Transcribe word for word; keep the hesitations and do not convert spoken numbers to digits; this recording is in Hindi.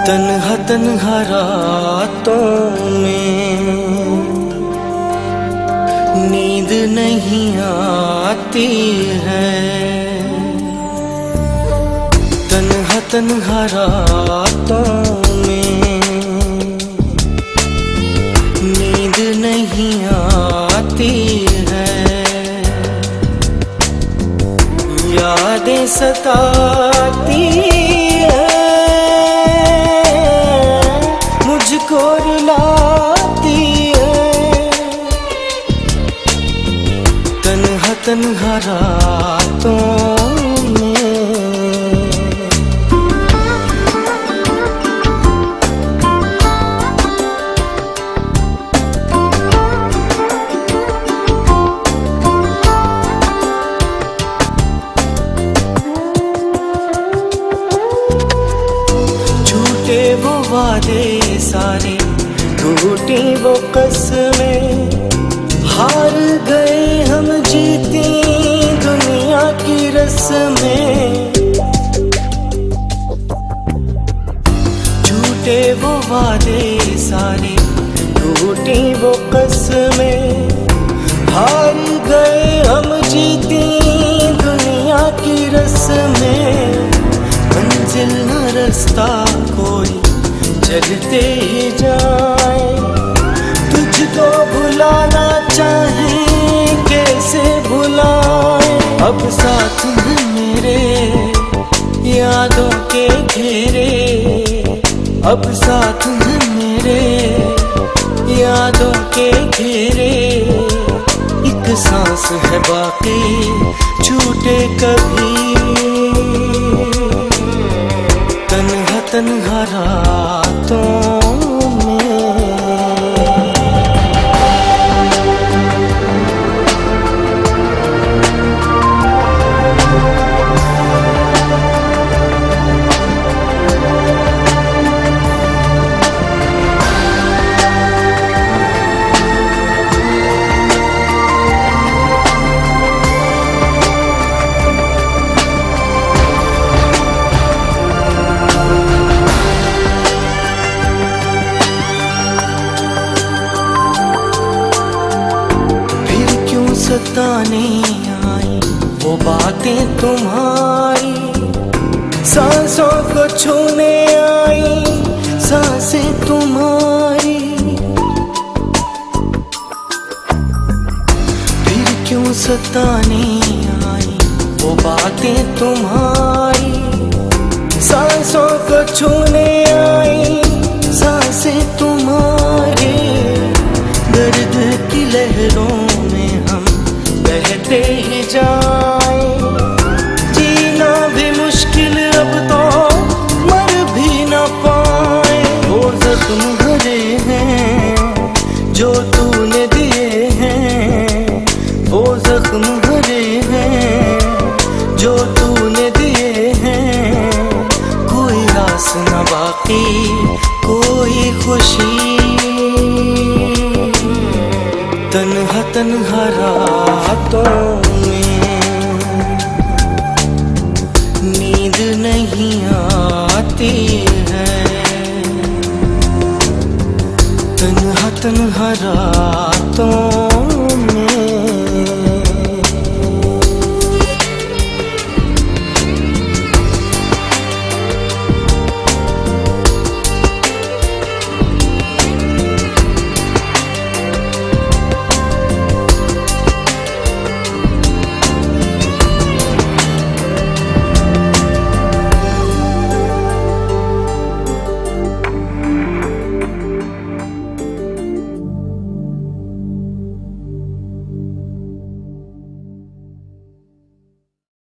तन्हा तन्हा रातों में नींद नहीं आती है। तन्हा तन्हा रातों में नींद नहीं आती है। यादें सताती मुझको रुलाती है। तन्हा तन्हा रातों में झूठे वो वादे सारे, टूटी वो कसमें, हार गए हम जीती दुनिया की रस्में। झूठे वो वादे सारे, टूटी वो कसमें, हार गए हम जीती दुनिया की रस्में। मंजिल न रास्ता कोई चलते ही जाए, तुझको भुलाना चाहे कैसे भुलाए। अब साथ में मेरे यादों के घेरे, अब साथ में मेरे यादों के घेरे। एक सांस है बाकी छूटे कभी। तन्हा तन्हा रातों सताने आई वो बातें तुम्हारी, सांसों को छूने आई सांसें तुम्हारी। फिर क्यों सताने आई वो बातें तुम्हारी, सांसों को छूने आई सांसें तुम्हारी। दर्द की लहरों में हम बहते ही जाए, जीना भी मुश्किल अब तो मर भी न पाए। वो जख्म भरे हैं जो तूने दिए हैं, वो जख्म भरे हैं जो तूने दिए हैं। कोई रास न बाकी कोई खुशी। तन्हा तन्हा रातों में नींद नहीं आती है। तन्हा तन्हा रात